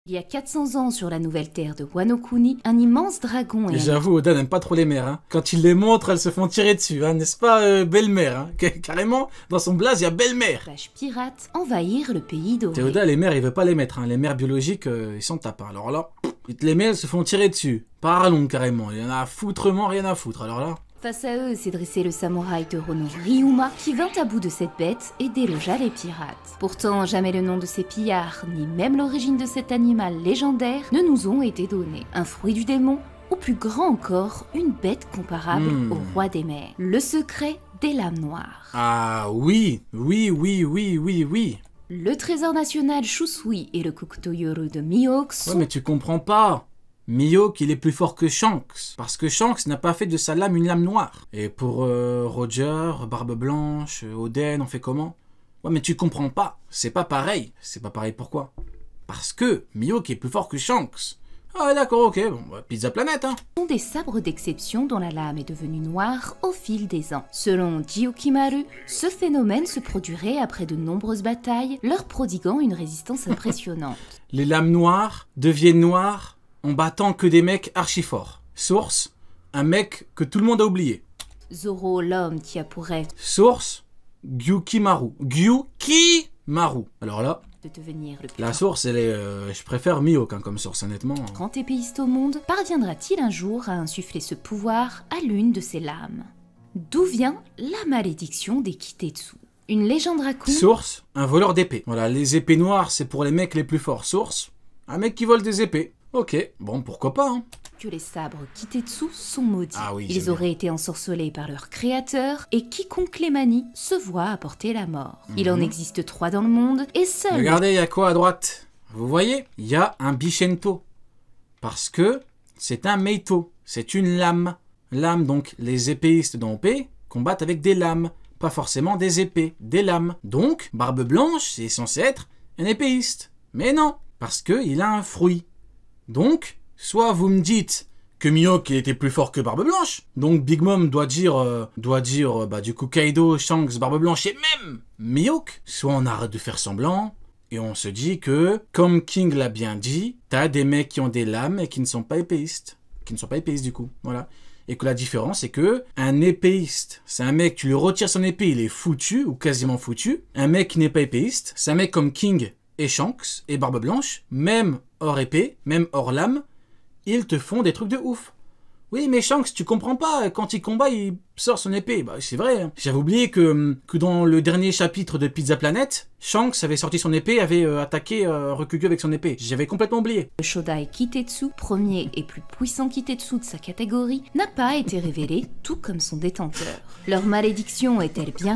Il y a 400 ans, sur la nouvelle terre de Wano Kuni, un immense dragon et J'avoue, Oda n'aime pas trop les mères. Hein. Quand il les montre, elles se font tirer dessus, hein, n'est-ce pas, belle-mère hein. Carrément, dans son blaze, il y a belle-mère. vache pirate envahirent le pays doré. Oda, les mères, il veut pas les mettre. Hein. Les mères biologiques, ils s'en tapent. Hein. Alors là, il te les met, elles se font tirer dessus. Parlons carrément. Il y en a foutrement rien à foutre. Alors là... Face à eux s'est dressé le samouraï Torono Ryuma qui vint à bout de cette bête et délogea les pirates. Pourtant, jamais le nom de ces pillards, ni même l'origine de cet animal légendaire ne nous ont été donnés. Un fruit du démon, ou plus grand encore, une bête comparable au roi des mers. Le secret des lames noires. Ah oui, oui, oui, oui, oui, oui. Le trésor national Shusui et le Kokutoyoru de Mihawk sont... Ouais, mais tu comprends pas. Mihawk, il est plus fort que Shanks, parce que Shanks n'a pas fait de sa lame une lame noire. Et pour Roger, Barbe Blanche, Oden, on fait comment? Ouais, mais tu comprends pas, c'est pas pareil. C'est pas pareil pourquoi? Parce que Mihawk est plus fort que Shanks. Ah d'accord, ok, bon, bah, Pizza Planet, hein. Sont des sabres d'exception dont la lame est devenue noire au fil des ans. Selon Gyukimaru, ce phénomène se produirait après de nombreuses batailles, leur prodiguant une résistance impressionnante. Les lames noires deviennent noires en battant que des mecs archi forts. Source, un mec que tout le monde a oublié. Zoro, l'homme qui a pour rêve Source, Gyukimaru. Gyukimaru. Alors là, de devenir le plus la source, elle est... je préfère Mihawk hein, comme source, honnêtement. grand épéiste au monde, parviendra-t-il un jour à insuffler ce pouvoir à l'une de ses lames? D'où vient la malédiction des Kitetsu? Une légende raconte... Source, un voleur d'épée. Voilà, les épées noires, c'est pour les mecs les plus forts. Source, un mec qui vole des épées. Ok, bon, pourquoi pas, hein. Que les sabres Kitetsu sont maudits. Ah oui, ils auraient été ensorcelés par leur créateur et quiconque les manie se voit apporter la mort. Il en existe 3 dans le monde et seul... Regardez, il y a quoi à droite? Vous voyez? Il y a un Bishento. Parce que c'est un Meito. C'est une lame. Lame, donc, les épéistes dans OP combattent avec des lames. Pas forcément des épées, des lames. Donc, Barbe Blanche, c'est censé être un épéiste. Mais non, parce qu'il a un fruit. Donc, soit vous me dites que Mihawk était plus fort que Barbe Blanche, donc Big Mom doit dire du coup Kaido, Shanks, Barbe Blanche et même Mihawk, soit on arrête de faire semblant et on se dit que, comme King l'a bien dit, t'as des mecs qui ont des lames et qui ne sont pas épéistes, du coup, voilà. Et que la différence c'est que un épéiste, c'est un mec, tu lui retires son épée, il est foutu ou quasiment foutu. Un mec qui n'est pas épéiste, c'est un mec comme King et Shanks et Barbe Blanche, même hors épée, même hors lame, ils te font des trucs de ouf. Oui, mais Shanks, tu comprends pas, quand il combat, il sort son épée. Bah, c'est vrai. Hein. J'avais oublié que dans le dernier chapitre de Pizza Planet, Shanks avait sorti son épée, avait attaqué Ryukyu avec son épée. J'avais complètement oublié. Le Shodai Kitetsu, premier et plus puissant Kitetsu de sa catégorie, n'a pas été révélé, tout comme son détenteur. Leur malédiction est-elle bien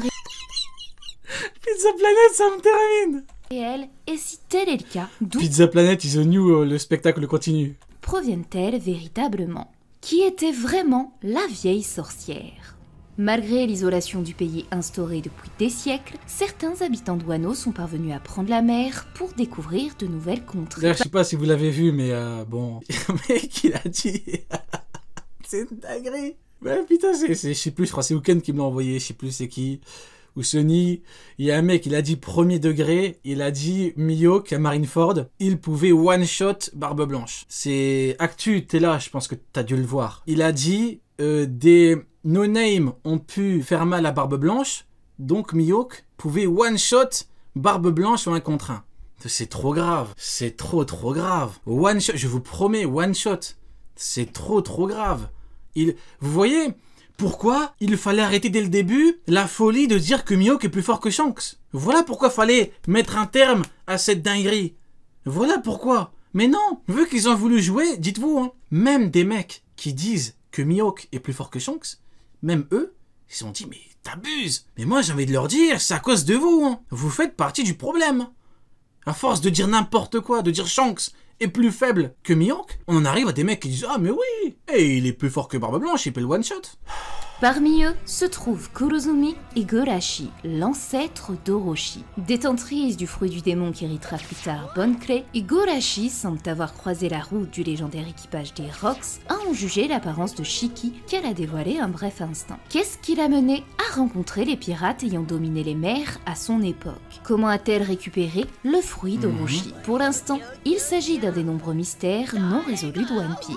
Pizza Planet, ça me termine. réelle? Et si tel est le cas, d'où Pizza Planet is a new, le spectacle continue. proviennent-elles véritablement? Qui était vraiment la vieille sorcière? Malgré l'isolation du pays instaurée depuis des siècles, certains habitants de Wano sont parvenus à prendre la mer pour découvrir de nouvelles contrées. D'ailleurs, je sais pas si vous l'avez vu, mais bon... Le mec, il a dit... c'est une dinguerie. Ouais, putain, je sais plus, je crois que c'est Uken qui me l'a envoyé, je sais plus c'est qui... Ou Sony, il y a un mec, il a dit premier degré, il a dit Mihawk à Marineford, il pouvait one-shot Barbe Blanche. C'est Actu, t'es là, je pense que t'as dû le voir. Il a dit des no-name ont pu faire mal à Barbe Blanche, donc Mihawk pouvait one-shot Barbe Blanche en 1 contre 1. C'est trop grave, c'est trop grave. One-shot, je vous promets, one-shot, c'est trop grave. Vous voyez pourquoi il fallait arrêter dès le début la folie de dire que Mihawk est plus fort que Shanks. Voilà pourquoi fallait mettre un terme à cette dinguerie. Voilà pourquoi. Mais non, vu qu'ils ont voulu jouer, dites-vous, hein, même des mecs qui disent que Mihawk est plus fort que Shanks, même eux, ils se sont dit, mais t'abuses. Mais moi j'ai envie de leur dire, c'est à cause de vous. Hein. Vous faites partie du problème. À force de dire n'importe quoi, de dire Shanks est plus faible que Mihawk, on en arrive à des mecs qui disent « Ah mais oui, et il est plus fort que Barbe Blanche, il peut le one-shot ». Parmi eux se trouvent Kurozumi et Gorashi, l'ancêtre d'Orochi. Détentrice du fruit du démon qui héritera plus tard Bonne Clé, et Gorashi semble avoir croisé la route du légendaire équipage des Rocks à en juger l'apparence de Shiki qu'elle a dévoilé un bref instant. Qu'est-ce qui l'a mené à rencontrer les pirates ayant dominé les mers à son époque? Comment a-t-elle récupéré le fruit d'Orochi? Pour l'instant, il s'agit d'un des nombreux mystères non résolus de One Piece.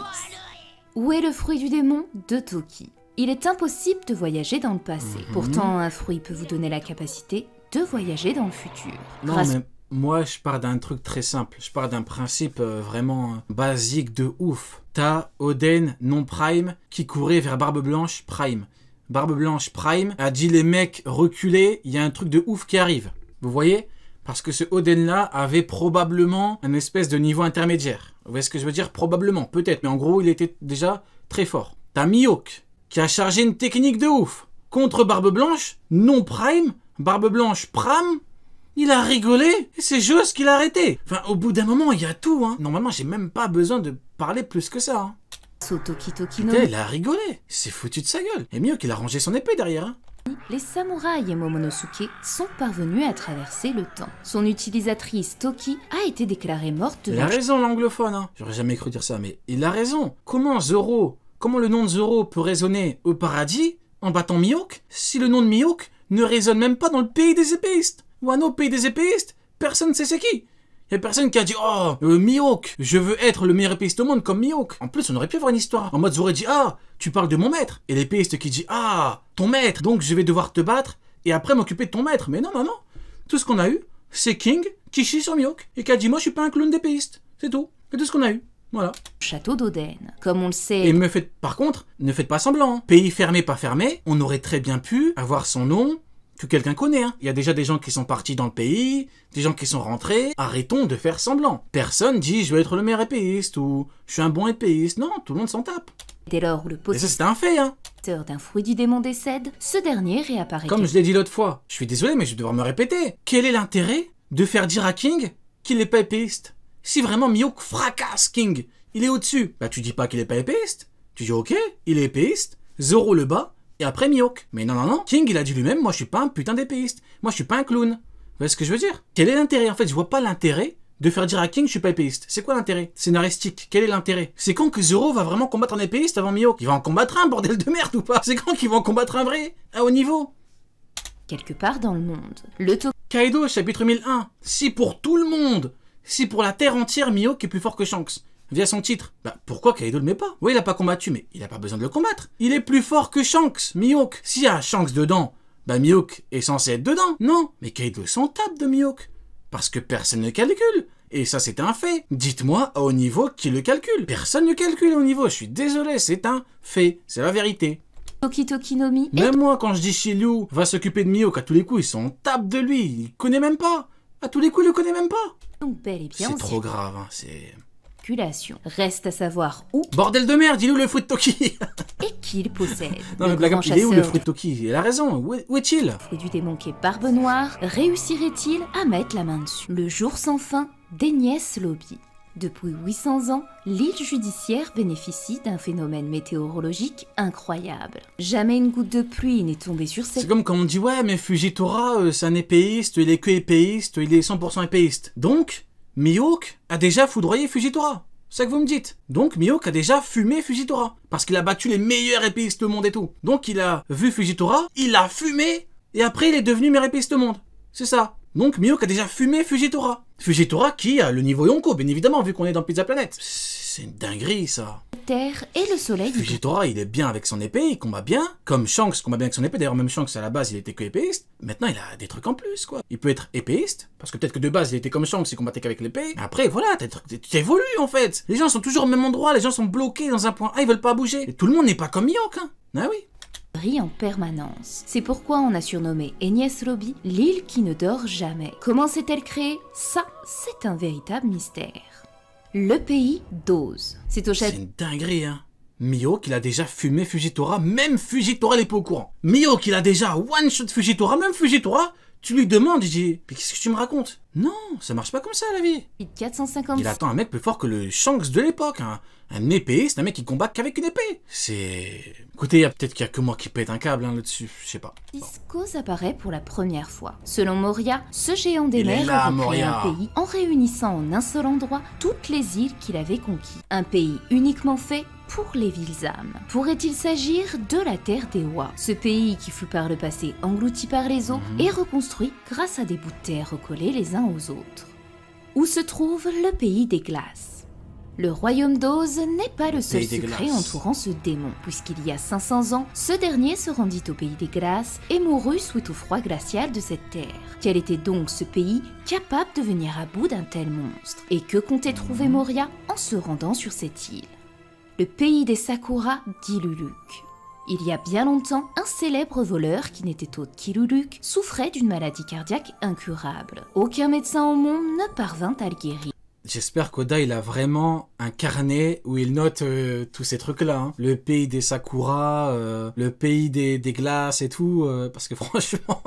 Où est le fruit du démon de Toki? Il est impossible de voyager dans le passé. Pourtant, un fruit peut vous donner la capacité de voyager dans le futur. Non, mais moi, je pars d'un truc très simple. Je pars d'un principe vraiment basique de ouf. T'as Oden non-prime qui courait vers Barbe Blanche prime. Barbe Blanche prime a dit les mecs reculez, il y a un truc de ouf qui arrive. Vous voyez? Parce que ce Oden-là avait probablement un espèce de niveau intermédiaire. Vous voyez ce que je veux dire? Probablement, peut-être. Mais en gros, il était déjà très fort. T'as Mihawk qui a chargé une technique de ouf contre Barbe Blanche, non prime, Barbe Blanche prime, il a rigolé et c'est juste qu'il a arrêté. Enfin, au bout d'un moment, il y a tout, hein. Normalement, j'ai même pas besoin de parler plus que ça, hein. Toki Toki no Putain, il a rigolé, il s'est foutu de sa gueule. Et mieux qu'il a rangé son épée derrière, hein. Les samouraïs et Momonosuke sont parvenus à traverser le temps. Son utilisatrice Toki a été déclarée morte Il devant... a raison, l'anglophone, hein. J'aurais jamais cru dire ça, mais il a raison. Comment le nom de Zoro peut résonner au paradis en battant Mihawk si le nom de Mihawk ne résonne même pas dans le pays des épéistes? Wano, pays des épéistes, personne ne sait c'est qui. Il y a personne qui a dit « Oh, Mihawk, je veux être le meilleur épéiste au monde comme Mihawk ». En plus, on aurait pu avoir une histoire. En mode, Zoro dit « Ah, tu parles de mon maître ». Et l'épéiste qui dit « Ah, ton maître, donc je vais devoir te battre et après m'occuper de ton maître ». Mais non, non, non. Tout ce qu'on a eu, c'est King qui chie sur Mihawk et qui a dit « Moi, je suis pas un clown d'épéiste ». C'est tout. C'est tout ce qu'on a eu. Voilà. Château d'Oden. Comme on le sait... Et par contre, ne faites pas semblant. Pays fermé, pas fermé, on aurait très bien pu avoir son nom que quelqu'un connaît. Hein. Il y a déjà des gens qui sont partis dans le pays, des gens qui sont rentrés. Arrêtons de faire semblant. Personne dit je veux être le meilleur épéiste ou je suis un bon épéiste. Non, tout le monde s'en tape. Dès lors où le Et ça, c'est un fait, hein. possesseur d'un fruit du démon décède, ce dernier réapparaît. Comme je l'ai dit l'autre fois. Je suis désolé, mais je vais devoir me répéter. Quel est l'intérêt de faire dire à King qu'il n'est pas épéiste? Si vraiment Mihawk fracasse King, il est au-dessus. Bah tu dis pas qu'il est pas épéiste. Tu dis ok, il est épéiste, Zoro le bat, et après Mihawk. Mais non, non, non, King il a dit lui-même, moi je suis pas un putain d'épéiste. Moi je suis pas un clown. Vous voyez ce que je veux dire? Quel est l'intérêt? En fait, je vois pas l'intérêt de faire dire à King je suis pas épéiste. C'est quoi l'intérêt scénaristique? Quel est l'intérêt? C'est quand que Zoro va vraiment combattre un épéiste avant Mihawk? Il va en combattre un, bordel de merde ou pas? C'est quand qu'il va en combattre un vrai? À haut niveau? quelque part dans le monde. Le Kaido, chapitre 1001. Si pour tout le monde, si pour la terre entière, Mihawk est plus fort que Shanks, via son titre, bah pourquoi Kaido le met pas? Oui, il a pas combattu, mais il a pas besoin de le combattre. Il est plus fort que Shanks, Mihawk. S'il y a Shanks dedans, bah Mihawk est censé être dedans. Non, mais Kaido s'en tape de Mihawk. Parce que personne ne calcule. Et ça, c'est un fait. Dites-moi à haut niveau qui le calcule. Personne ne calcule à haut niveau. Je suis désolé, c'est un fait. C'est la vérité. Toki Toki no Mi. Même moi, quand je dis Shiryu va s'occuper de Mihawk, à tous les coups, ils sont tape de lui. Il connaît même pas. À tous les coups, il le connaît même pas. Donc bel et bien C'est en trop grave, hein, c'est... circulation. Reste à savoir où Bordel de merde, il est où le fruit de Toki? et qui il possède. Non mais blague à part, il est où le fruit de Toki? Il a raison, où est-il? Fruit du démon qui est Barbe Noire, réussirait-il à mettre la main dessus? Le jour sans fin d'Enies Lobby. Depuis 800 ans, l'île judiciaire bénéficie d'un phénomène météorologique incroyable. Jamais une goutte de pluie n'est tombée sur cette... C'est comme quand on dit ouais mais Fujitora c'est un épéiste, il est que épéiste, il est 100% épéiste. Donc, Mihawk a déjà foudroyé Fujitora. C'est ça que vous me dites. Donc Mihawk a déjà fumé Fujitora. Parce qu'il a battu les meilleurs épéistes au monde et tout. Donc il a vu Fujitora, il a fumé, et après il est devenu meilleur épéiste au monde. C'est ça. Donc Mihawk a déjà fumé Fujitora. Fujitora qui a le niveau Yonko, bien évidemment, vu qu'on est dans Pizza Planet. C'est une dinguerie, ça. Terre et le soleil... Fujitora, il est bien avec son épée, il combat bien. Comme Shanks combat bien avec son épée. D'ailleurs, même Shanks, à la base, il était que épéiste. Maintenant, il a des trucs en plus, quoi. Il peut être épéiste, parce que peut-être que de base, il était comme Shanks, il combattait qu'avec l'épée. Mais après, voilà, tu évolues, en fait. Les gens sont toujours au même endroit, les gens sont bloqués dans un point A, ils veulent pas bouger. Et tout le monde n'est pas comme Mihawk, hein. Ah oui. Brille en permanence. C'est pourquoi on a surnommé Enies Lobby l'île qui ne dort jamais. Comment s'est-elle créée? Ça, c'est un véritable mystère. Le pays d'Oz. C'est au C'est château... une dinguerie, hein. Mihawk, il a déjà fumé Fujitora, même Fujitora, il est pas au courant. Mihawk, il a déjà one-shot Fujitora, même Fujitora, Tu lui demandes, il dit, mais qu'est-ce que tu me racontes? Non, ça marche pas comme ça la vie. 450. Il attend un mec plus fort que le Shanks de l'époque. Hein. Un épéiste, un mec qui combat qu'avec une épée. C'est... Écoutez, peut-être qu'il y a que moi qui pète un câble là-dessus, je sais pas. Iskos apparaît pour la première fois. Selon Moria, ce géant des Il est mers là, a recréé Moria. un pays en réunissant en un seul endroit toutes les îles qu'il avait conquis. Un pays uniquement fait pour les villes âmes. Pourrait-il s'agir de la Terre des Oies? Ce pays qui fut par le passé englouti par les eaux et reconstruit grâce à des bouts de terre recollés les uns aux autres. Où se trouve le pays des glaces? Le royaume d'Oz n'est pas le seul pays des secret glaces. entourant ce démon, puisqu'il y a 500 ans, ce dernier se rendit au pays des glaces et mourut suite au froid glacial de cette terre. Quel était donc ce pays capable de venir à bout d'un tel monstre? Et que comptait trouver Moria en se rendant sur cette île? Le pays des Sakura d'Iluluk. Il y a bien longtemps, un célèbre voleur qui n'était autre qu'Iluluk souffrait d'une maladie cardiaque incurable. Aucun médecin au monde ne parvint à le guérir. J'espère qu'Oda il a vraiment un carnet où il note tous ces trucs-là. Hein. Le pays des Sakura, le pays des glaces et tout. Parce que franchement,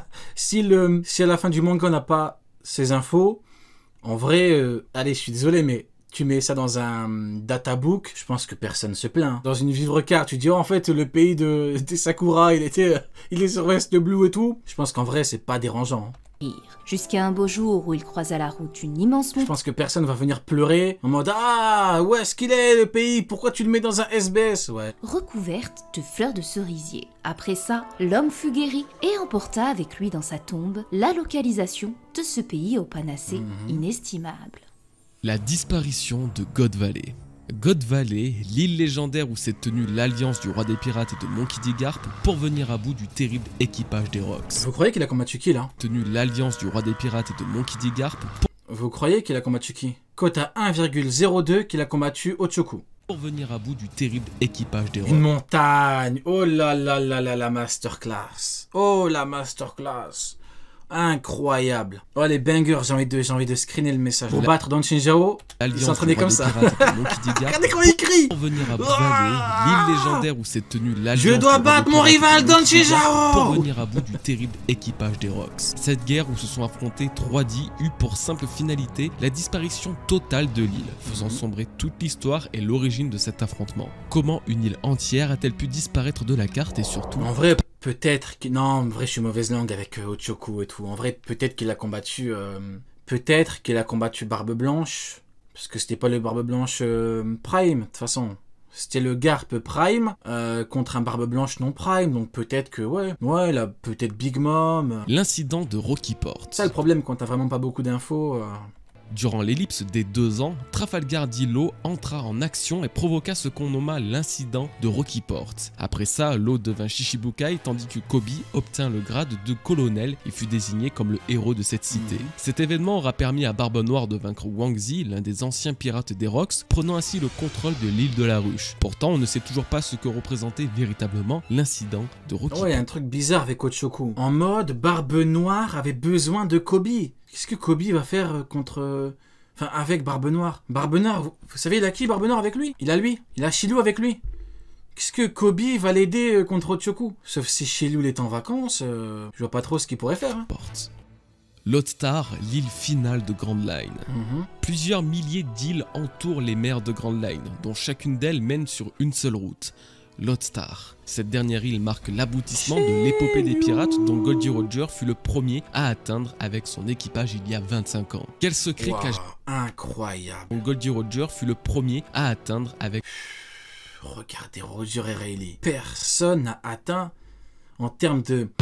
si à la fin du manga on n'a pas ces infos, en vrai, allez, je suis désolé, mais tu mets ça dans un databook, je pense que personne se plaint. Dans une vivre carte, tu dis oh, en fait le pays des Sakura, il est sur West Blue et tout. Je pense qu'en vrai c'est pas dérangeant. Hein. Jusqu'à un beau jour où il croise à la route une immense Je montagne pense que personne va venir pleurer en mode ah où est-ce qu'il est le pays? Pourquoi tu le mets dans un SBS? Ouais. recouverte de fleurs de cerisier. Après ça, l'homme fut guéri et emporta avec lui dans sa tombe la localisation de ce pays au panacée inestimable. La disparition de God Valley. God Valley, l'île légendaire où s'est tenue l'alliance du roi des pirates et de Monkey D. Garp pour venir à bout du terrible équipage des Rocks. Vous croyez qu'il a combattu qui là? Tenu l'alliance du roi des pirates et de Monkey D. Garp Vous croyez qu'il a combattu qui? Cote à 1,02 qu'il a combattu Ochoku. pour venir à bout du terrible équipage des Une Rocks. montagne. Oh là là là là la masterclass. Oh la masterclass. Incroyable. Oh les bangers, j'ai envie de screener le message. Pour battre Don Shinjao, il s'entraînait comme ça. Regardez comment il crie. Pour venir à bout l'île légendaire où s'est tenue l'alliance. Je dois du roi battre des mon pirates et rival de Don Monkey D. Garp Shinjao. pour venir à bout du terrible équipage des Rocks. Cette guerre où se sont affrontés 3D eut pour simple finalité la disparition totale de l'île, faisant sombrer toute l'histoire et l'origine de cet affrontement. Comment une île entière a-t-elle pu disparaître de la carte et surtout... En vrai, peut-être que... Non, en vrai, je suis mauvaise langue avec Ochoku et tout. En vrai, peut-être qu'il a combattu... Peut-être qu'il a combattu Barbe Blanche. Parce que c'était pas le Barbe Blanche Prime, de toute façon. C'était le Garp Prime contre un Barbe Blanche non Prime. Donc peut-être que... Ouais, là, peut-être Big Mom. L'incident de Rocky Port. C'est ça le problème quand t'as vraiment pas beaucoup d'infos. Durant l'ellipse des 2 ans, Trafalgar D. Law entra en action et provoqua ce qu'on nomma l'incident de Rocky Port. Après ça, Law devint Shishibukai tandis que Kobe obtint le grade de colonel et fut désigné comme le héros de cette cité. Cet événement aura permis à Barbe Noire de vaincre Wang Zi, l'un des anciens pirates des Rocks, prenant ainsi le contrôle de l'île de la Ruche. Pourtant, on ne sait toujours pas ce que représentait véritablement l'incident de Rocky Port. Ouais, il y a un truc bizarre avec Ochoku. En mode, Barbe Noire avait besoin de Kobe. Qu'est-ce que Kobe va faire contre... Enfin, avec Barbe Noire. Barbe Noire, vous savez, il a qui Barbe Noire avec lui? Il a Shilou avec lui. Qu'est-ce que Kobe va l'aider contre Ochoku? Sauf si Shilou est en vacances, je vois pas trop ce qu'il pourrait faire. Hein. Lothstar, l'île finale de Grand Line. Plusieurs milliers d'îles entourent les mers de Grand Line, dont chacune d'elles mène sur une seule route. Lothstar. Cette dernière île marque l'aboutissement de l'épopée des pirates dont Goldie Roger fut le premier à atteindre avec son équipage il y a 25 ans. Quel secret cache incroyable. Goldie Roger fut le premier à atteindre avec... Regardez Roger et Rayleigh. Personne n'a atteint en termes de